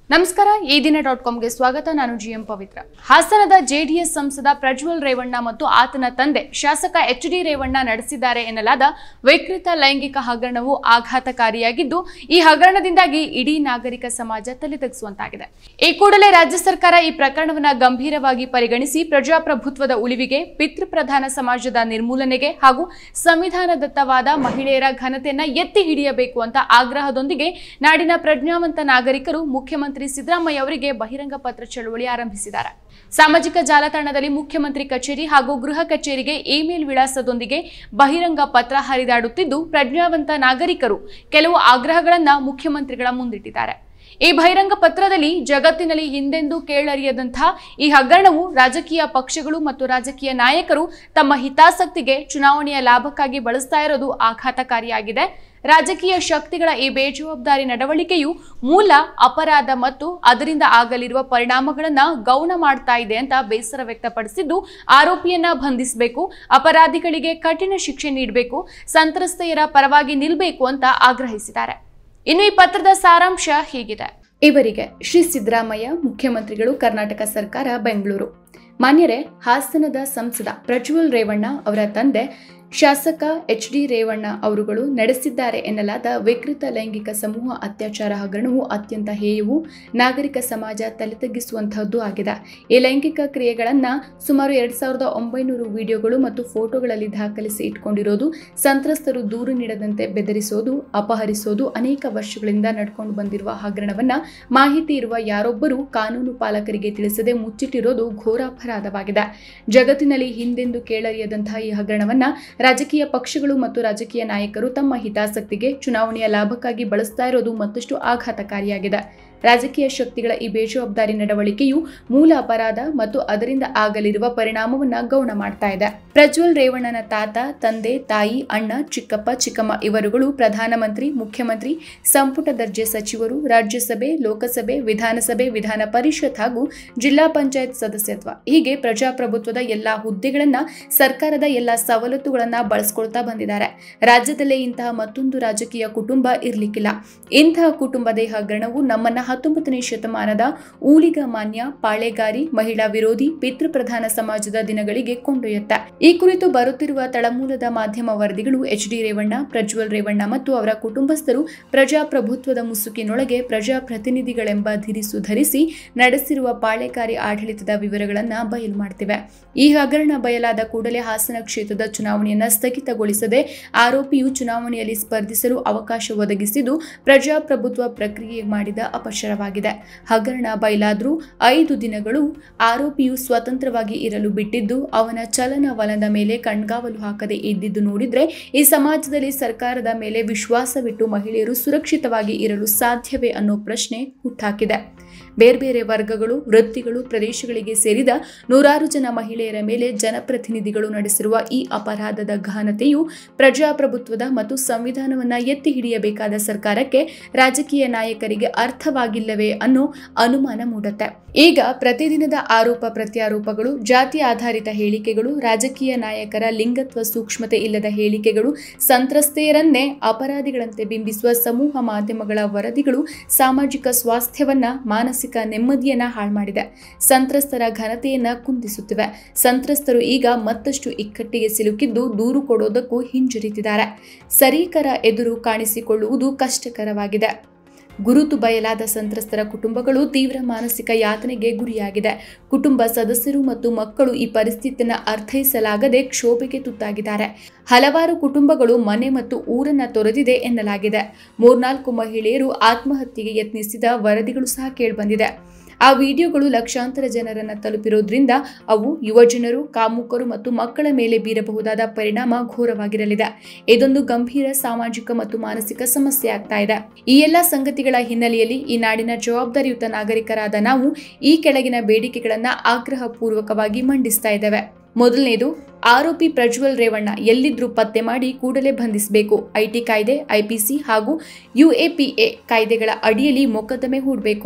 ನಮಸ್ಕಾರ ಈ ದಿನ.comಗೆ ಸ್ವಾಗತ. ನಾನು ಜಿಎಂ ಪವಿತ್ರ. ಹಾಸನದ ಜೆಡಿಎಸ್ ಸಂಸದ ಪ್ರಜ್ವಲ್ ರೇವಣ್ಣ ಮತ್ತು ಆತನ ತಂದೆ ಶಾಸಕ ಎಚ್.ಡಿ. ರೇವಣ್ಣ ನಡೆಸಿದ್ದಾರೆ ಎನ್ನಲಾದ ವಿಕೃತ ಲೈಂಗಿಕ ಹಗರಣವು ಆಘಾತಕಾರಿಯಾಗಿದ್ದು, ಈ ಹಗರಣದಿಂದಾಗಿ ಇಡೀ ನಾಗರಿಕ ಸಮಾಜ ತಲೆತಗ್ಗಿಸುವಂತಾಗಿದೆ. ಈ ಕೂಡಲೇ ರಾಜ್ಯ ಸರ್ಕಾರ ಈ ಪ್ರಕರಣವನ್ನು ಗಂಭೀರವಾಗಿ ಪರಿಗಣಿಸಿ ಪ್ರಜಾಪ್ರಭುತ್ವದ ಉಳಿವಿಗೆ, ಪಿತೃಪ್ರಧಾನ ಸಮಾಜದ ನಿರ್ಮೂಲನೆಗೆ ಹಾಗೂ ಸಂವಿಧಾನದತ್ತವಾದ ಮಹಿಳೆಯರ ಘನತೆಯನ್ನು ಎತ್ತಿ ಹಿಡಿಯಬೇಕು ಅಂತ ಆಗ್ರಹದೊಂದಿಗೆ ನಾಡಿನ ಪ್ರಜ್ಞಾವಂತ ನಾಗರಿಕರು ಮುಖ್ಯಮಂತ್ರಿ ಸಿದ್ದರಾಮಯ್ಯ ಅವರಿಗೆ ಬಹಿರಂಗ ಪತ್ರ ಚಳವಳಿ ಆರಂಭಿಸಿದ್ದಾರೆ. ಸಾಮಾಜಿಕ ಜಾಲತಾಣದಲ್ಲಿ ಮುಖ್ಯಮಂತ್ರಿ ಕಚೇರಿ ಹಾಗೂ ಗೃಹ ಕಚೇರಿಗೆ ಇಮೇಲ್ ವಿಳಾಸದೊಂದಿಗೆ ಬಹಿರಂಗ ಪತ್ರ ಹರಿದಾಡುತ್ತಿದ್ದು, ಪ್ರಜ್ಞಾವಂತ ನಾಗರಿಕರು ಕೆಲವು ಆಗ್ರಹಗಳನ್ನು ಮುಖ್ಯಮಂತ್ರಿಗಳ ಮುಂದಿಟ್ಟಿದ್ದಾರೆ. ಈ ಬಹಿರಂಗ ಪತ್ರದಲ್ಲಿ ಜಗತ್ತಿನಲ್ಲಿ ಹಿಂದೆಂದೂ ಕೇಳರಿಯದಂತಹ ಈ ಹಗರಣವು ರಾಜಕೀಯ ಪಕ್ಷಗಳು ಮತ್ತು ರಾಜಕೀಯ ನಾಯಕರು ತಮ್ಮ ಹಿತಾಸಕ್ತಿಗೆ ಚುನಾವಣೆಯ ಲಾಭಕ್ಕಾಗಿ ಬಳಸ್ತಾ ಇರೋದು ಆಘಾತಕಾರಿಯಾಗಿದೆ. ರಾಜಕೀಯ ಶಕ್ತಿಗಳ ಈ ಬೇಜವಾಬ್ದಾರಿ ನಡವಳಿಕೆಯು ಮೂಲ ಅಪರಾಧ ಮತ್ತು ಅದರಿಂದ ಆಗಲಿರುವ ಪರಿಣಾಮಗಳನ್ನು ಗೌಣ ಮಾಡ್ತಾ ಇದೆ ಅಂತ ಬೇಸರ ವ್ಯಕ್ತಪಡಿಸಿದ್ದು, ಆರೋಪಿಯನ್ನ ಬಂಧಿಸಬೇಕು, ಅಪರಾಧಿಗಳಿಗೆ ಕಠಿಣ ಶಿಕ್ಷೆ ನೀಡಬೇಕು, ಸಂತ್ರಸ್ತೆಯರ ಪರವಾಗಿ ನಿಲ್ಲಬೇಕು ಅಂತ ಆಗ್ರಹಿಸಿದ್ದಾರೆ. ಇನ್ನು ಈ ಪತ್ರದ ಸಾರಾಂಶ ಹೀಗಿದೆ. ಇವರಿಗೆ ಶ್ರೀ ಸಿದ್ದರಾಮಯ್ಯ ಮುಖ್ಯಮಂತ್ರಿಗಳು, ಕರ್ನಾಟಕ ಸರ್ಕಾರ, ಬೆಂಗಳೂರು. ಮಾನ್ಯರೇ, ಹಾಸನದ ಸಂಸದ ಪ್ರಜ್ವಲ್ ರೇವಣ್ಣ ಅವರ ತಂದೆ ಶಾಸಕ ಎಚ್.ಡಿ. ರೇವಣ್ಣ ಅವರುಗಳು ನಡೆಸಿದ್ದಾರೆ ಎನ್ನಲಾದ ವಿಕೃತ ಲೈಂಗಿಕ ಸಮೂಹ ಅತ್ಯಾಚಾರ ಹಗರಣವು ಅತ್ಯಂತ ಹೇಯವು, ನಾಗರಿಕ ಸಮಾಜ ತಲೆತಗ್ಗಿಸುವಂತಹದ್ದು ಆಗಿದೆ. ಈ ಲೈಂಗಿಕ ಕ್ರಿಯೆಗಳನ್ನು ಸುಮಾರು 2900 ವಿಡಿಯೋಗಳು ಮತ್ತು ಫೋಟೋಗಳಲ್ಲಿ ದಾಖಲಿಸಿ ಇಟ್ಕೊಂಡಿರೋದು, ಸಂತ್ರಸ್ತರು ದೂರು ನೀಡದಂತೆ ಬೆದರಿಸೋದು, ಅಪಹರಿಸೋದು, ಅನೇಕ ವರ್ಷಗಳಿಂದ ನಡ್ಕೊಂಡು ಬಂದಿರುವ ಹಗರಣವನ್ನ ಮಾಹಿತಿ ಇರುವ ಯಾರೊಬ್ಬರು ಕಾನೂನು ಪಾಲಕರಿಗೆ ತಿಳಿಸದೆ ಮುಚ್ಚಿಟ್ಟಿರೋದು ಘೋರ ಅಪರಾಧವಾಗಿದೆ. ಜಗತ್ತಿನಲ್ಲಿ ಹಿಂದೆಂದೂ ಕೇಳರಿಯದಂತಹ ಈ ಹಗರಣವನ್ನ ರಾಜಕೀಯ ಪಕ್ಷಗಳು ಮತ್ತು ರಾಜಕೀಯ ನಾಯಕರು ತಮ್ಮ ಹಿತಾಸಕ್ತಿಗೆ ಚುನಾವಣೆಯ ಲಾಭಕ್ಕಾಗಿ ಬಳಸ್ತಾ ಇರೋದು ಮತ್ತಷ್ಟು ಆಘಾತಕಾರಿಯಾಗಿದೆ. ರಾಜಕೀಯ ಶಕ್ತಿಗಳ ಈ ಬೇಜವಾಬ್ದಾರಿ ನಡವಳಿಕೆಯು ಮೂಲ ಅಪರಾಧ ಮತ್ತು ಅದರಿಂದ ಆಗಲಿರುವ ಪರಿಣಾಮವನ್ನ ಗೌಣ ಮಾಡ್ತಾ ಇದೆ. ಪ್ರಜ್ವಲ್ ರೇವಣ್ಣನ ತಾತ, ತಂದೆ, ತಾಯಿ, ಅಣ್ಣ, ಚಿಕ್ಕಪ್ಪ, ಚಿಕ್ಕಮ್ಮ ಇವರುಗಳು ಪ್ರಧಾನಮಂತ್ರಿ, ಮುಖ್ಯಮಂತ್ರಿ, ಸಂಪುಟ ದರ್ಜೆ ಸಚಿವರು, ರಾಜ್ಯಸಭೆ, ಲೋಕಸಭೆ, ವಿಧಾನಸಭೆ, ವಿಧಾನ ಪರಿಷತ್ ಹಾಗೂ ಜಿಲ್ಲಾ ಪಂಚಾಯತ್ ಸದಸ್ಯತ್ವ ಹೀಗೆ ಪ್ರಜಾಪ್ರಭುತ್ವದ ಎಲ್ಲಾ ಹುದ್ದೆಗಳನ್ನ, ಸರ್ಕಾರದ ಎಲ್ಲಾ ಸವಲತ್ತುಗಳನ್ನ ಬಳಸ್ಕೊಳ್ತಾ ಬಂದಿದ್ದಾರೆ. ರಾಜ್ಯದಲ್ಲೇ ಇಂತಹ ಮತ್ತೊಂದು ರಾಜಕೀಯ ಕುಟುಂಬ ಇರ್ಲಿಕ್ಕಿಲ್ಲ. ಇಂತಹ ಕುಟುಂಬದ ಹಗರಣವು ನಮ್ಮನ್ನ 19ನೇ ಶತಮಾನದ ಊಳಿಗ ಮಾನ್ಯ, ಪಾಳೆಗಾರಿ, ಮಹಿಳಾ ವಿರೋಧಿ, ಪಿತೃಪ್ರಧಾನ ಸಮಾಜದ ದಿನಗಳಿಗೆ ಕೊಂಡೊಯ್ಯುತ್ತೆ. ಈ ಕುರಿತು ಬರುತ್ತಿರುವ ತಳಮೂಲದ ಮಾಧ್ಯಮ ವರದಿಗಳು ಎಚ್.ಡಿ. ರೇವಣ್ಣ, ಪ್ರಜ್ವಲ್ ರೇವಣ್ಣ ಮತ್ತು ಅವರ ಕುಟುಂಬಸ್ಥರು ಪ್ರಜಾಪ್ರಭುತ್ವದ ಮುಸುಕಿನೊಳಗೆ ಪ್ರಜಾಪ್ರತಿನಿಧಿಗಳೆಂಬ ಧಿರಿಸು ಧರಿಸಿ ನಡೆಸಿರುವ ಪಾಳೆಗಾರಿ ಆಡಳಿತದ ವಿವರಗಳನ್ನ ಬಯಲು ಮಾಡ್ತಿವೆ. ಈ ಹಗರಣ ಬಯಲಾದ ಕೂಡಲೇ ಹಾಸನ ಕ್ಷೇತ್ರದ ಚುನಾವಣೆಯನ್ನ ಸ್ಥಗಿತಗೊಳಿಸದೆ ಆರೋಪಿಯು ಚುನಾವಣೆಯಲ್ಲಿ ಸ್ಪರ್ಧಿಸಲು ಅವಕಾಶ ಒದಗಿಸಿದ್ದು, ಪ್ರಜಾಪ್ರಭುತ್ವ ಪ್ರಕ್ರಿಯೆ ಮಾಡಿದ ಅಪಶರವಾಗಿದೆ. ಹಗರಣ ಬಯಲಾದ್ರೂ 5 ದಿನಗಳು ಆರೋಪಿಯು ಸ್ವತಂತ್ರವಾಗಿ ಇರಲು ಬಿಟ್ಟಿದ್ದು, ಅವನ ಚಲನವಲನದ ಮೇಲೆ ಕಣ್ಗಾವಲು ಹಾಕದೆ ಇದ್ದಿದ್ದು ನೋಡಿದ್ರೆ ಈ ಸಮಾಜದಲ್ಲಿ ಸರ್ಕಾರದ ಮೇಲೆ ವಿಶ್ವಾಸವಿಟ್ಟು ಮಹಿಳೆಯರು ಸುರಕ್ಷಿತವಾಗಿ ಇರಲು ಸಾಧ್ಯವೇ ಅನ್ನೋ ಪ್ರಶ್ನೆ ಹುಟ್ಟಾಕಿದೆ. ಬೇರೆ ವರ್ಗಗಳು, ವೃತ್ತಿಗಳು, ಪ್ರದೇಶಗಳಿಗೆ ಸೇರಿದ ನೂರಾರು ಜನ ಮಹಿಳೆಯರ ಮೇಲೆ ಜನಪ್ರತಿನಿಧಿಗಳು ನಡೆಸಿರುವ ಈ ಅಪರಾಧದ ಗಹನತೆಯು ಪ್ರಜಾಪ್ರಭುತ್ವದ ಮತ್ತು ಸಂವಿಧಾನವನ್ನ ಎತ್ತಿ ಹಿಡಿಯಬೇಕಾದ ಸರ್ಕಾರಕ್ಕೆ, ರಾಜಕೀಯ ನಾಯಕರಿಗೆ ಅರ್ಥವಾಗಿಲ್ಲವೇ ಅನ್ನೋ ಅನುಮಾನ ಮೂಡುತ್ತೆ. ಈಗ ಪ್ರತಿದಿನದ ಆರೋಪ ಪ್ರತ್ಯಾರೋಪಗಳು, ಜಾತಿ ಆಧಾರಿತ ಹೇಳಿಕೆಗಳು, ರಾಜಕೀಯ ನಾಯಕರ ಲಿಂಗತ್ವ ಸೂಕ್ಷ್ಮತೆ ಇಲ್ಲದ ಹೇಳಿಕೆಗಳು, ಸಂತ್ರಸ್ತೆಯರನ್ನೇ ಅಪರಾಧಿಗಳಂತೆ ಬಿಂಬಿಸುವ ಸಮೂಹ ಮಾಧ್ಯಮಗಳ ವರದಿಗಳು ಸಾಮಾಜಿಕ ಸ್ವಾಸ್ಥ್ಯವನ್ನ, ಮಾನಸಿಕ ನೆಮ್ಮದಿಯನ್ನ ಹಾಳು ಮಾಡಿದೆ. ಸಂತ್ರಸ್ತರ ಘನತೆಯನ್ನ ಕುಂದಿಸುತ್ತಿವೆ. ಸಂತ್ರಸ್ತರು ಈಗ ಮತ್ತಷ್ಟು ಇಕ್ಕಟ್ಟಿಗೆ ಸಿಲುಕಿದ್ದು ದೂರು ಕೊಡೋದಕ್ಕೂ ಹಿಂಜರಿತಿದ್ದಾರೆ. ಸರೀಕರ ಎದುರು ಕಾಣಿಸಿಕೊಳ್ಳುವುದು ಕಷ್ಟಕರವಾಗಿದೆ. ಗುರುತು ಬಯಲಾದ ಸಂತ್ರಸ್ತರ ಕುಟುಂಬಗಳು ತೀವ್ರ ಮಾನಸಿಕ ಯಾತನೆಗೆ ಗುರಿಯಾಗಿದೆ. ಕುಟುಂಬ ಸದಸ್ಯರು ಮತ್ತು ಮಕ್ಕಳು ಈ ಪರಿಸ್ಥಿತಿಯನ್ನು ಅರ್ಥೈಸಲಾಗದೆ ಕ್ಷೋಭೆಗೆ ತುತ್ತಾಗಿದ್ದಾರೆ. ಹಲವಾರು ಕುಟುಂಬಗಳು ಮನೆ ಮತ್ತು ಊರನ್ನ ತೊರೆದಿದೆ ಎನ್ನಲಾಗಿದೆ. 3-4 ಮಹಿಳೆಯರು ಆತ್ಮಹತ್ಯೆಗೆ ಯತ್ನಿಸಿದ ವರದಿಗಳು ಸಹ ಕೇಳಿಬಂದಿದೆ. ಆ ವಿಡಿಯೋಗಳು ಲಕ್ಷಾಂತರ ಜನರನ್ನ ತಲುಪಿರೋದ್ರಿಂದ ಅವು ಯುವಜನರು, ಕಾಮುಕರು ಮತ್ತು ಮಕ್ಕಳ ಮೇಲೆ ಬೀರಬಹುದಾದ ಪರಿಣಾಮ ಘೋರವಾಗಿರಲಿದೆ. ಇದೊಂದು ಗಂಭೀರ ಸಾಮಾಜಿಕ ಮತ್ತು ಮಾನಸಿಕ ಸಮಸ್ಯೆ ಆಗ್ತಾ ಇದೆ. ಈ ಎಲ್ಲ ಸಂಗತಿಗಳ ಹಿನ್ನೆಲೆಯಲ್ಲಿ ಈ ನಾಡಿನ ಜವಾಬ್ದಾರಿಯುತ ನಾಗರಿಕರಾದ ನಾವು ಈ ಕೆಳಗಿನ ಬೇಡಿಕೆಗಳನ್ನ ಆಗ್ರಹ ಪೂರ್ವಕವಾಗಿ ಮಂಡಿಸ್ತಾ ಇದ್ದೇವೆ. ಮೊದಲನೇದು, ಆರೋಪಿ ಪ್ರಜ್ವಲ್ ರೇವಣ್ಣ ಎಲ್ಲಿದ್ರೂ ಪತ್ತೆ ಮಾಡಿ ಕೂಡಲೇ ಬಂಧಿಸಬೇಕು. ಐಟಿ ಕಾಯ್ದೆ, ಐಪಿಸಿ ಹಾಗೂ UAPA ಕಾಯ್ದೆಗಳ ಅಡಿಯಲ್ಲಿ ಮೊಕದ್ದಮೆ ಹೂಡಬೇಕು.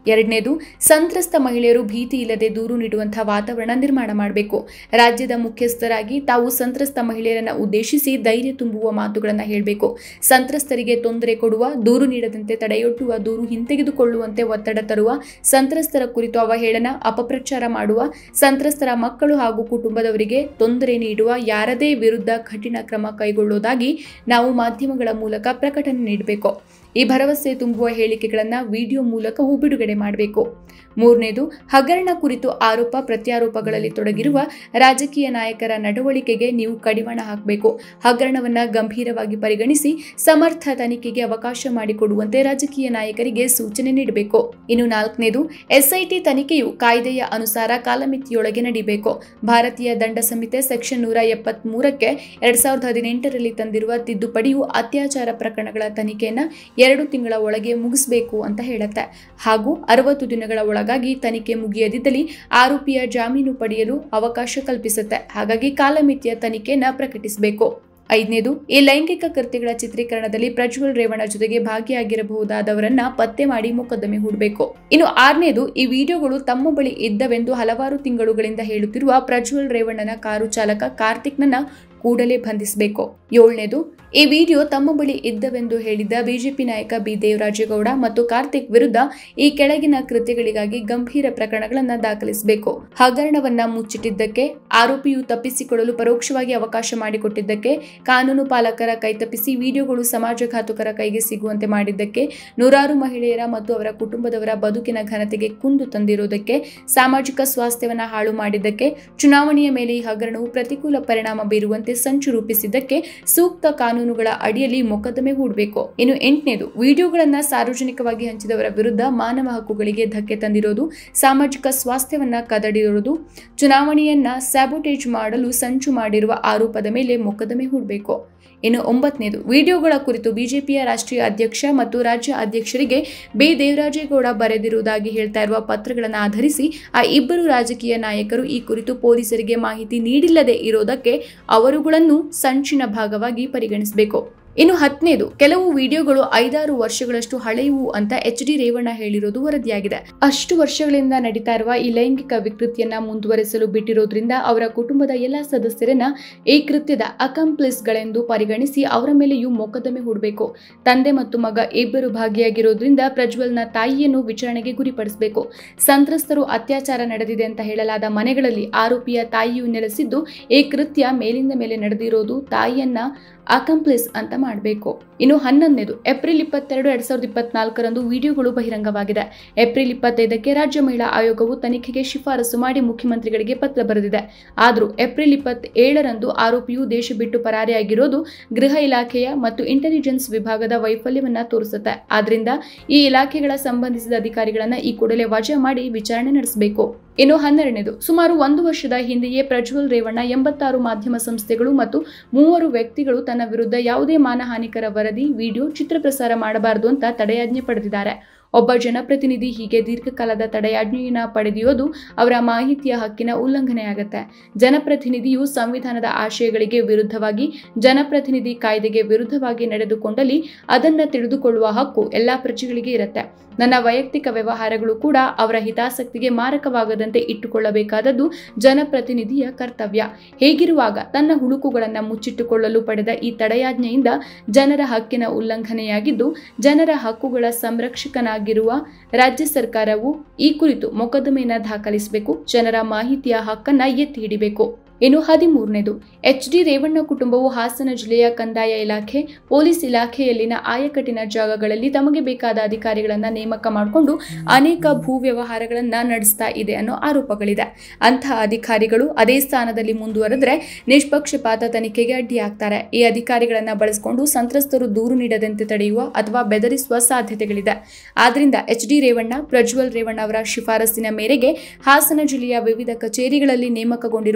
ಎರಡನೇದು, ಸಂತ್ರಸ್ತ ಮಹಿಳೆಯರು ಭೀತಿ ಇಲ್ಲದೆ ದೂರು ನೀಡುವಂತಹ ವಾತಾವರಣ ನಿರ್ಮಾಣ ಮಾಡಬೇಕು. ರಾಜ್ಯದ ಮುಖ್ಯಸ್ಥರಾಗಿ ತಾವು ಸಂತ್ರಸ್ತ ಮಹಿಳೆಯರನ್ನ ಉದ್ದೇಶಿಸಿ ಧೈರ್ಯ ತುಂಬುವ ಮಾತುಗಳನ್ನು ಹೇಳಬೇಕು. ಸಂತ್ರಸ್ತರಿಗೆ ತೊಂದರೆ ಕೊಡುವ, ದೂರು ನೀಡದಂತೆ ತಡೆಯೊಡ್ಡುವ, ದೂರು ಹಿಂತೆಗೆದುಕೊಳ್ಳುವಂತೆ ಒತ್ತಡ ತರುವ, ಸಂತ್ರಸ್ತರ ಕುರಿತು ಅವಹೇಳನ, ಅಪಪ್ರಚಾರ ಮಾಡುವ, ಸಂತ್ರಸ್ತರ ಮಕ್ಕಳು ಹಾಗೂ ಕುಟುಂಬದವರಿಗೆ ತೊಂದರೆ ನೀಡುವ ಯಾರದೇ ವಿರುದ್ಧ ಕಠಿಣ ಕ್ರಮ ಕೈಗೊಳ್ಳುವುದಾಗಿ ನಾವು ಮಾಧ್ಯಮಗಳ ಮೂಲಕ ಪ್ರಕಟಣೆ ನೀಡಬೇಕು. ಈ ಭರವಸೆ ತುಂಬುವ ಹೇಳಿಕೆಗಳನ್ನು ವಿಡಿಯೋ ಮೂಲಕವೂ ಬಿಡುಗಡೆ ಮಾಡಬೇಕು. ಮೂರನೇದು, ಹಗರಣ ಕುರಿತು ಆರೋಪ ಪ್ರತ್ಯಾರೋಪಗಳಲ್ಲಿ ತೊಡಗಿರುವ ರಾಜಕೀಯ ನಾಯಕರ ನಡವಳಿಕೆಗೆ ನೀವು ಕಡಿವಾಣ ಹಾಕಬೇಕು. ಹಗರಣವನ್ನ ಗಂಭೀರವಾಗಿ ಪರಿಗಣಿಸಿ ಸಮರ್ಥ ತನಿಖೆಗೆ ಅವಕಾಶ ಮಾಡಿಕೊಡುವಂತೆ ರಾಜಕೀಯ ನಾಯಕರಿಗೆ ಸೂಚನೆ ನೀಡಬೇಕು. ಇನ್ನು ನಾಲ್ಕನೇದು, ಎಸ್ಐಟಿ ತನಿಖೆಯು ಕಾಯ್ದೆಯ ಅನುಸಾರ ಕಾಲಮಿತಿಯೊಳಗೆ ನಡೆಯಬೇಕು. ಭಾರತೀಯ ದಂಡ ಸಂಹಿತೆ ಸೆಕ್ಷನ್ 173ಕ್ಕೆ 2018ರಲ್ಲಿ ತಂದಿರುವ ತಿದ್ದುಪಡಿಯು ಅತ್ಯಾಚಾರ ಪ್ರಕರಣಗಳ ತನಿಖೆಯನ್ನ 2 ತಿಂಗಳ ಒಳಗೆ ಮುಗಿಸಬೇಕು ಅಂತ ಹೇಳುತ್ತೆ. ಹಾಗೂ 60 ದಿನಗಳ ಒಳಗಾಗಿ ತನಿಖೆ ಮುಗಿಯದಿದ್ದಲ್ಲಿ ಆರೋಪಿಯ ಜಾಮೀನು ಪಡೆಯಲು ಅವಕಾಶ ಕಲ್ಪಿಸುತ್ತೆ. ಹಾಗಾಗಿ ಕಾಲಮಿತಿಯ ತನಿಖೆಯನ್ನ ಪ್ರಕಟಿಸಬೇಕು. ಐದನೇದು, ಈ ಲೈಂಗಿಕ ಕೃತ್ಯಗಳ ಚಿತ್ರೀಕರಣದಲ್ಲಿ ಪ್ರಜ್ವಲ್ ರೇವಣ್ಣ ಜೊತೆಗೆ ಭಾಗಿಯಾಗಿರಬಹುದಾದವರನ್ನ ಪತ್ತೆ ಮಾಡಿ ಮೊಕದ್ದಮೆ ಹೂಡಬೇಕು. ಇನ್ನು ಆರನೇದು, ಈ ವಿಡಿಯೋಗಳು ತಮ್ಮ ಬಳಿ ಇದ್ದವೆಂದು ಹಲವಾರು ತಿಂಗಳುಗಳಿಂದ ಹೇಳುತ್ತಿರುವ ಪ್ರಜ್ವಲ್ ರೇವಣ್ಣನ ಕಾರು ಚಾಲಕ ಕಾರ್ತಿಕ್ನನ್ನ ಕೂಡಲೇ ಬಂಧಿಸಬೇಕು. ಏಳನೇದು, ಈ ವಿಡಿಯೋ ತಮ್ಮ ಬಳಿ ಇದ್ದವೆಂದು ಹೇಳಿದ್ದ ಬಿಜೆಪಿ ನಾಯಕ ಬಿ ದೇವರಾಜೇಗೌಡ ಮತ್ತು ಕಾರ್ತಿಕ್ ವಿರುದ್ಧ ಈ ಕೆಳಗಿನ ಕೃತ್ಯಗಳಿಗಾಗಿ ಗಂಭೀರ ಪ್ರಕರಣಗಳನ್ನು ದಾಖಲಿಸಬೇಕು. ಹಗರಣವನ್ನ ಮುಚ್ಚಿಟ್ಟಿದ್ದಕ್ಕೆ, ಆರೋಪಿಯು ತಪ್ಪಿಸಿಕೊಳ್ಳಲು ಪರೋಕ್ಷವಾಗಿ ಅವಕಾಶ ಮಾಡಿಕೊಟ್ಟಿದ್ದಕ್ಕೆ, ಕಾನೂನು ಪಾಲಕರ ಕೈತಪ್ಪಿಸಿ ವಿಡಿಯೋಗಳು ಸಮಾಜಘಾತುಕರ ಕೈಗೆ ಸಿಗುವಂತೆ ಮಾಡಿದ್ದಕ್ಕೆ, ನೂರಾರು ಮಹಿಳೆಯರ ಮತ್ತು ಅವರ ಕುಟುಂಬದವರ ಬದುಕಿನ ಘನತೆಗೆ ಕುಂದು ತಂದಿರುವುದಕ್ಕೆ, ಸಾಮಾಜಿಕ ಸ್ವಾಸ್ಥ್ಯವನ್ನ ಹಾಳು ಮಾಡಿದ್ದಕ್ಕೆ, ಚುನಾವಣೆಯ ಮೇಲೆ ಈ ಹಗರಣವು ಪ್ರತಿಕೂಲ ಪರಿಣಾಮ ಬೀರುವಂತೆ ಸಂಚು ರೂಪಿಸಿದ್ದಕ್ಕೆ ಸೂಕ್ತ ಕಾನೂನುಗಳ ಅಡಿಯಲ್ಲಿ ಮೊಕದ್ದಮೆ ಹೂಡಬೇಕು. ಇನ್ನು 8ನೇದು, ವಿಡಿಯೋಗಳನ್ನ ಸಾರ್ವಜನಿಕವಾಗಿ ಹಂಚಿದವರ ವಿರುದ್ಧ ಮಾನವ ಹಕ್ಕುಗಳಿಗೆ ಧಕ್ಕೆ ತಂದಿರೋದು, ಸಾಮಾಜಿಕ ಸ್ವಾಸ್ಥ್ಯವನ್ನ ಕದಡಿರುವುದು, ಚುನಾವಣೆಯನ್ನ ಸ್ಯಾಬೋಟೇಜ್ ಮಾಡಲು ಸಂಚು ಮಾಡಿರುವ ಆರೋಪದ ಮೇಲೆ ಮೊಕದ್ದಮೆ ಹೂಡಬೇಕು. ಇನ್ನು 9ನೇದು, ವಿಡಿಯೋಗಳ ಕುರಿತು ಬಿಜೆಪಿಯ ರಾಷ್ಟ್ರೀಯ ಅಧ್ಯಕ್ಷ ಮತ್ತು ರಾಜ್ಯ ಅಧ್ಯಕ್ಷರಿಗೆ ಬಿ ದೇವರಾಜೇಗೌಡ ಬರೆದಿರುವುದಾಗಿ ಹೇಳ್ತಾ ಇರುವ ಪತ್ರಗಳನ್ನು ಆಧರಿಸಿ ಆ ಇಬ್ಬರು ರಾಜಕೀಯ ನಾಯಕರು ಈ ಕುರಿತು ಪೊಲೀಸರಿಗೆ ಮಾಹಿತಿ ನೀಡಿಲ್ಲದೆ ಇರೋದಕ್ಕೆ ಅವರುಗಳನ್ನು ಸಂಚಿನ ಭಾಗವಾಗಿ ಪರಿಗಣಿಸಬೇಕು. ಇನ್ನು 10ನೇದು, ಕೆಲವು ವಿಡಿಯೋಗಳು 5-6 ವರ್ಷಗಳಷ್ಟು ಹಳೆಯವು ಅಂತ HD ರೇವಣ್ಣ ಹೇಳಿರೋದು ವರದಿಯಾಗಿದೆ. ಅಷ್ಟು ವರ್ಷಗಳಿಂದ ನಡೀತಾ ಇರುವ ಈ ಲೈಂಗಿಕ ವಿಕೃತಿಯನ್ನ ಮುಂದುವರೆಸಲು ಬಿಟ್ಟಿರೋದ್ರಿಂದ ಅವರ ಕುಟುಂಬದ ಎಲ್ಲ ಸದಸ್ಯರನ್ನ ಈ ಕೃತ್ಯದ ಅಕಂಪ್ಲಿಸ್ಗಳೆಂದು ಪರಿಗಣಿಸಿ ಅವರ ಮೇಲೆಯೂ ಮೊಕದ್ದಮೆ ಹೂಡಬೇಕು. ತಂದೆ ಮತ್ತು ಮಗ ಇಬ್ಬರು ಭಾಗಿಯಾಗಿರೋದ್ರಿಂದ ಪ್ರಜ್ವಲ್ನ ತಾಯಿಯನ್ನು ವಿಚಾರಣೆಗೆ ಗುರಿಪಡಿಸಬೇಕು. ಸಂತ್ರಸ್ತರು ಅತ್ಯಾಚಾರ ನಡೆದಿದೆ ಅಂತ ಹೇಳಲಾದ ಮನೆಗಳಲ್ಲಿ ಆರೋಪಿಯ ತಾಯಿಯು ನೆಲೆಸಿದ್ದು ಈ ಕೃತ್ಯ ಮೇಲಿಂದ ಮೇಲೆ ನಡೆದಿರೋದು ತಾಯಿಯನ್ನ ಅಕಂಪ್ಲಿಸ್ ಅಂತ ಮಾಡಬೇಕು. ಇನ್ನು 11ನೇದು, ಏಪ್ರಿಲ್ 22, 2024ರಂದು ವಿಡಿಯೋಗಳು ಬಹಿರಂಗವಾಗಿದೆ. ಏಪ್ರಿಲ್ 25ಕ್ಕೆ ರಾಜ್ಯ ಮಹಿಳಾ ಆಯೋಗವು ತನಿಖೆಗೆ ಶಿಫಾರಸು ಮಾಡಿ ಮುಖ್ಯಮಂತ್ರಿಗಳಿಗೆ ಪತ್ರ ಬರೆದಿದೆ. ಆದರೂ ಏಪ್ರಿಲ್ 27ರಂದು ಆರೋಪಿಯು ದೇಶ ಬಿಟ್ಟು ಪರಾರಿಯಾಗಿರೋದು ಗೃಹ ಇಲಾಖೆಯ ಮತ್ತು ಇಂಟೆಲಿಜೆನ್ಸ್ ವಿಭಾಗದ ವೈಫಲ್ಯವನ್ನ ತೋರಿಸುತ್ತೆ. ಆದ್ರಿಂದ ಈ ಇಲಾಖೆಗಳ ಸಂಬಂಧಿಸಿದ ಅಧಿಕಾರಿಗಳನ್ನ ಈ ಕೂಡಲೇ ವಜಾ ಮಾಡಿ ವಿಚಾರಣೆ ನಡೆಸಬೇಕು. ಇನ್ನು 12ನೇದು, ಸುಮಾರು 1 ವರ್ಷದ ಹಿಂದೆಯೇ ಪ್ರಜ್ವಲ್ ರೇವಣ್ಣ 86 ಮಾಧ್ಯಮ ಸಂಸ್ಥೆಗಳು ಮತ್ತು 3 ವ್ಯಕ್ತಿಗಳು ತನ್ನ ವಿರುದ್ಧ ಯಾವುದೇ ಮಾನಹಾನಿಕರ ವರದಿ, ವಿಡಿಯೋ, ಚಿತ್ರ ಪ್ರಸಾರ ಮಾಡಬಾರದು ಅಂತ ತಡೆಯಾಜ್ಞೆ ಪಡೆದಿದ್ದಾರೆ. ಒಬ್ಬ ಜನಪ್ರತಿನಿಧಿ ಹೀಗೆ ದೀರ್ಘಕಾಲದ ತಡೆಯಾಜ್ಞೆಯನ್ನು ಪಡೆದಿರೋದು ಅವರ ಮಾಹಿತಿಯ ಹಕ್ಕಿನ ಉಲ್ಲಂಘನೆಯಾಗುತ್ತೆ. ಜನಪ್ರತಿನಿಧಿಯು ಸಂವಿಧಾನದ ಆಶಯಗಳಿಗೆ ವಿರುದ್ಧವಾಗಿ, ಜನಪ್ರತಿನಿಧಿ ಕಾಯ್ದೆಗೆ ವಿರುದ್ಧವಾಗಿ ನಡೆದುಕೊಂಡಲ್ಲಿ ಅದನ್ನು ತಿಳಿದುಕೊಳ್ಳುವ ಹಕ್ಕು ಎಲ್ಲಾ ಪ್ರಜೆಗಳಿಗೆ ಇರುತ್ತೆ. ನನ್ನ ವೈಯಕ್ತಿಕ ವ್ಯವಹಾರಗಳು ಕೂಡ ಅವರ ಹಿತಾಸಕ್ತಿಗೆ ಮಾರಕವಾಗದಂತೆ ಇಟ್ಟುಕೊಳ್ಳಬೇಕಾದದ್ದು ಜನಪ್ರತಿನಿಧಿಯ ಕರ್ತವ್ಯ. ಹೇಗಿರುವಾಗ ತನ್ನ ಹುಳುಕುಗಳನ್ನು ಮುಚ್ಚಿಟ್ಟುಕೊಳ್ಳಲು ಪಡೆದ ಈ ತಡೆಯಾಜ್ಞೆಯಿಂದ ಜನರ ಹಕ್ಕಿನ ಉಲ್ಲಂಘನೆಯಾಗಿದ್ದು, ಜನರ ಹಕ್ಕುಗಳ ಸಂರಕ್ಷಕನಾಗಿರುವ ರಾಜ್ಯ ಸರ್ಕಾರವು ಈ ಕುರಿತು ಮೊಕದ್ದಮೆಯನ್ನು ದಾಖಲಿಸಬೇಕು. ಜನರ ಮಾಹಿತಿಯ ಹಕ್ಕನ್ನ ಎತ್ತಿ ಹಿಡಿಬೇಕು. ಇನ್ನು 13ನೇದು, HD ರೇವಣ್ಣ ಕುಟುಂಬವು ಹಾಸನ ಜಿಲ್ಲೆಯ ಕಂದಾಯ ಇಲಾಖೆ, ಪೊಲೀಸ್ ಇಲಾಖೆಯಲ್ಲಿನ ಆಯಕಟ್ಟಿನ ಜಾಗಗಳಲ್ಲಿ ತಮಗೆ ಬೇಕಾದ ಅಧಿಕಾರಿಗಳನ್ನ ನೇಮಕ ಮಾಡಿಕೊಂಡು ಅನೇಕ ಭೂ ವ್ಯವಹಾರಗಳನ್ನ ನಡೆಸ್ತಾ ಇದೆ ಅನ್ನೋ ಆರೋಪಗಳಿದೆ. ಅಂತಹ ಅಧಿಕಾರಿಗಳು ಅದೇ ಸ್ಥಾನದಲ್ಲಿ ಮುಂದುವರೆದ್ರೆ ನಿಷ್ಪಕ್ಷಪಾತ ತನಿಖೆಗೆ ಅಡ್ಡಿಯಾಗ್ತಾರೆ. ಈ ಅಧಿಕಾರಿಗಳನ್ನ ಬಳಸಿಕೊಂಡು ಸಂತ್ರಸ್ತರು ದೂರು ನೀಡದಂತೆ ತಡೆಯುವ ಅಥವಾ ಬೆದರಿಸುವ ಸಾಧ್ಯತೆಗಳಿದೆ. ಆದ್ರಿಂದ HD ರೇವಣ್ಣ, ಪ್ರಜ್ವಲ್ ರೇವಣ್ಣ ಅವರ ಶಿಫಾರಸ್ಸಿನ ಮೇರೆಗೆ ಹಾಸನ ಜಿಲ್ಲೆಯ ವಿವಿಧ ಕಚೇರಿಗಳಲ್ಲಿ ನೇಮಕಗೊಂಡಿರುವ ಅಧಿಕಾರಿ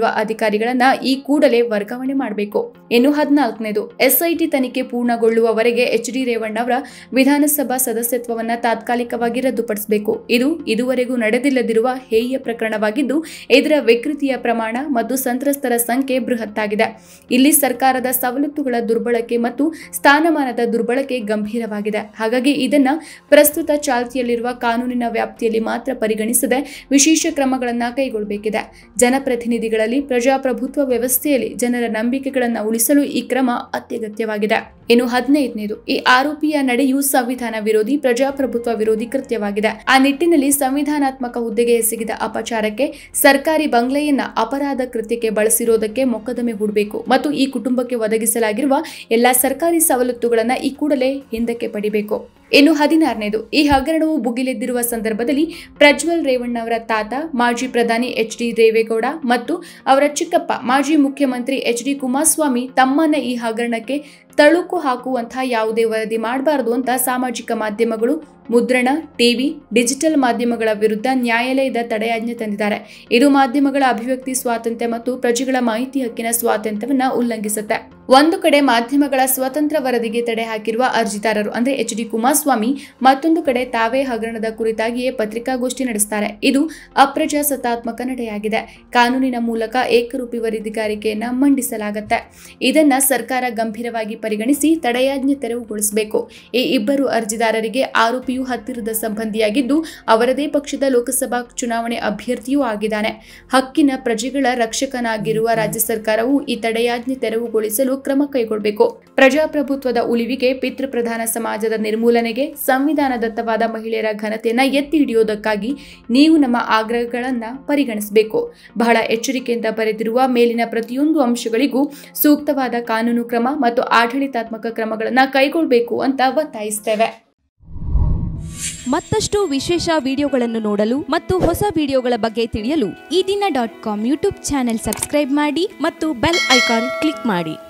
ಅಧಿಕಾರಿಗಳನ್ನ ಈ ಕೂಡಲೇ ವರ್ಗಾವಣೆ ಮಾಡಬೇಕು. ಇನ್ನು 14ನೇದು, SIT ತನಿಖೆ ಪೂರ್ಣಗೊಳ್ಳುವವರೆಗೆ HD ರೇವಣ್ಣ ಅವರ ವಿಧಾನಸಭಾ ಸದಸ್ಯತ್ವವನ್ನ ತಾತ್ಕಾಲಿಕವಾಗಿ ರದ್ದುಪಡಿಸಬೇಕು. ಇದು ಇದುವರೆಗೂ ನಡೆದಿಲ್ಲದಿರುವ ಹೇಯ ಪ್ರಕರಣವಾಗಿದ್ದು, ಇದರ ವಿಕೃತಿಯ ಪ್ರಮಾಣ ಮತ್ತು ಸಂತ್ರಸ್ತರ ಸಂಖ್ಯೆ ಬೃಹತ್ತಾಗಿದೆ. ಇಲ್ಲಿ ಸರ್ಕಾರದ ಸವಲತ್ತುಗಳ ದುರ್ಬಳಕೆ ಮತ್ತು ಸ್ಥಾನಮಾನದ ದುರ್ಬಳಕೆ ಗಂಭೀರವಾಗಿದೆ. ಹಾಗಾಗಿ ಇದನ್ನ ಪ್ರಸ್ತುತ ಚಾಲ್ತಿಯಲ್ಲಿರುವ ಕಾನೂನಿನ ವ್ಯಾಪ್ತಿಯಲ್ಲಿ ಮಾತ್ರ ಪರಿಗಣಿಸದೆ ವಿಶೇಷ ಕ್ರಮಗಳನ್ನು ಕೈಗೊಳ್ಳಬೇಕಿದೆ. ಜನಪ್ರತಿನಿಧಿಗಳಲ್ಲಿ ಪ್ರಜಾಪ್ರಭುತ್ವ ವ್ಯವಸ್ಥೆಯಲ್ಲಿ ಜನರ ನಂಬಿಕೆಗಳನ್ನು ಉಳಿಸಲು ಈ ಕ್ರಮ ಅತ್ಯಗತ್ಯವಾಗಿದೆ. ಇನ್ನು 15ನೇದು, ಈ ಆರೋಪಿಯ ನಡೆಯು ಸಂವಿಧಾನ ವಿರೋಧಿ, ಪ್ರಜಾಪ್ರಭುತ್ವ ವಿರೋಧಿ ಕೃತ್ಯವಾಗಿದೆ. ಆ ನಿಟ್ಟಿನಲ್ಲಿ ಸಂವಿಧಾನಾತ್ಮಕ ಹುದ್ದೆಗೆ ಎಸಗಿದ ಅಪಚಾರಕ್ಕೆ ಸರ್ಕಾರಿ ಬಂಗ್ಲೆಯನ್ನ ಅಪರಾಧ ಕೃತ್ಯಕ್ಕೆ ಬಳಸಿರೋದಕ್ಕೆ ಮೊಕದ್ದಮೆ ಹೂಡಬೇಕು ಮತ್ತು ಈ ಕುಟುಂಬಕ್ಕೆ ಒದಗಿಸಲಾಗಿರುವ ಎಲ್ಲಾ ಸರ್ಕಾರಿ ಸವಲತ್ತುಗಳನ್ನು ಈ ಕೂಡಲೇ ಹಿಂದಕ್ಕೆ ಪಡಿಬೇಕು. ಇನ್ನು 16ನೇದು, ಈ ಹಗರಣವು ಭುಗಿಲೆದ್ದಿರುವ ಸಂದರ್ಭದಲ್ಲಿ ಪ್ರಜ್ವಲ್ ರೇವಣ್ಣ ಅವರ ತಾತ ಮಾಜಿ ಪ್ರಧಾನಿ HD ದೇವೇಗೌಡ ಮತ್ತು ಅವರ ಚಿಕ್ಕಪ್ಪ ಮಾಜಿ ಮುಖ್ಯಮಂತ್ರಿ HD ಕುಮಾರಸ್ವಾಮಿ ತಮ್ಮನ್ನ ಈ ಹಗರಣಕ್ಕೆ ತಳುಕು ಹಾಕುವಂತಹ ಯಾವುದೇ ವರದಿ ಮಾಡಬಾರದು ಅಂತ ಸಾಮಾಜಿಕ ಮಾಧ್ಯಮಗಳು, ಮುದ್ರಣ, ಟಿವಿ, ಡಿಜಿಟಲ್ ಮಾಧ್ಯಮಗಳ ವಿರುದ್ಧ ನ್ಯಾಯಾಲಯದ ತಡೆಯಾಜ್ಞೆ ತಂದಿದ್ದಾರೆ. ಇದು ಮಾಧ್ಯಮಗಳ ಅಭಿವ್ಯಕ್ತಿ ಸ್ವಾತಂತ್ರ್ಯ ಮತ್ತು ಪ್ರಜೆಗಳ ಮಾಹಿತಿ ಹಕ್ಕಿನ ಸ್ವಾತಂತ್ರ್ಯವನ್ನ ಉಲ್ಲಂಘಿಸುತ್ತೆ. ಒಂದು ಕಡೆ ಮಾಧ್ಯಮಗಳ ಸ್ವತಂತ್ರ ವರದಿಗೆ ತಡೆ ಹಾಕಿರುವ ಅರ್ಜಿದಾರರು ಅಂದ್ರೆ HD ಕುಮಾರಸ್ವಾಮಿ, ಮತ್ತೊಂದು ಕಡೆ ತಾವೇ ಹಗರಣದ ಕುರಿತಾಗಿಯೇ ಪತ್ರಿಕಾಗೋಷ್ಠಿ ನಡೆಸುತ್ತಾರೆ. ಇದು ಅಪ್ರಜಾಸತ್ತಾತ್ಮಕ ನಡೆಯಾಗಿದೆ. ಕಾನೂನಿನ ಮೂಲಕ ಏಕರೂಪಿ ವರದಿಗಾರಿಕೆಯನ್ನ ಮಂಡಿಸಲಾಗುತ್ತೆ. ಇದನ್ನ ಸರ್ಕಾರ ಗಂಭೀರವಾಗಿ ಪರಿಗಣಿಸಿ ತಡೆಯಾಜ್ಞೆ ತೆರವುಗೊಳಿಸಬೇಕು. ಈ ಇಬ್ಬರು ಅರ್ಜಿದಾರರಿಗೆ ಆರೋಪಿಯು ಹತ್ತಿರದ ಸಂಬಂಧಿಯಾಗಿದ್ದು ಅವರದೇ ಪಕ್ಷದ ಲೋಕಸಭಾ ಚುನಾವಣೆ ಅಭ್ಯರ್ಥಿಯೂ ಆಗಿದ್ದಾನೆ. ಹಕ್ಕಿನ ಪ್ರಜೆಗಳ ರಕ್ಷಕನಾಗಿರುವ ರಾಜ್ಯ ಸರ್ಕಾರವು ಈ ತಡೆಯಾಜ್ಞೆ ತೆರವುಗೊಳಿಸಲು ಕ್ರಮ ಕೈಗೊಳ್ಳಬೇಕು. ಪ್ರಜಾಪ್ರಭುತ್ವದ ಉಳಿವಿಗೆ, ಪಿತೃಪ್ರಧಾನ ಸಮಾಜದ ನಿರ್ಮೂಲನೆಗೆ, ಸಂವಿಧಾನದತ್ತವಾದ ಮಹಿಳೆಯರ ಘನತೆಯನ್ನ ಎತ್ತಿ ಹಿಡಿಯೋದಕ್ಕಾಗಿ ನೀವು ನಮ್ಮ ಆಗ್ರಹಗಳನ್ನ ಪರಿಗಣಿಸಬೇಕು. ಬಹಳ ಎಚ್ಚರಿಕೆಯಿಂದ ಬರೆದಿರುವ ಮೇಲಿನ ಪ್ರತಿಯೊಂದು ಅಂಶಗಳಿಗೂ ಸೂಕ್ತವಾದ ಕಾನೂನು ಕ್ರಮ ಮತ್ತು ಆಡಳಿತಾತ್ಮಕ ಕ್ರಮಗಳನ್ನು ಕೈಗೊಳ್ಳಬೇಕು ಅಂತ ಒತ್ತಾಯಿಸುತ್ತೇವೆ. ಮತ್ತಷ್ಟು ವಿಶೇಷ ವಿಡಿಯೋಗಳನ್ನು ನೋಡಲು ಮತ್ತು ಹೊಸ ವಿಡಿಯೋಗಳ ಬಗ್ಗೆ ತಿಳಿಯಲು ಈ ದಿನ.com ಯೂಟ್ಯೂಬ್ ಚಾನೆಲ್ ಸಬ್ಸ್ಕ್ರೈಬ್ ಮಾಡಿ ಮತ್ತು ಬೆಲ್ ಐಕಾನ್ ಕ್ಲಿಕ್ ಮಾಡಿ.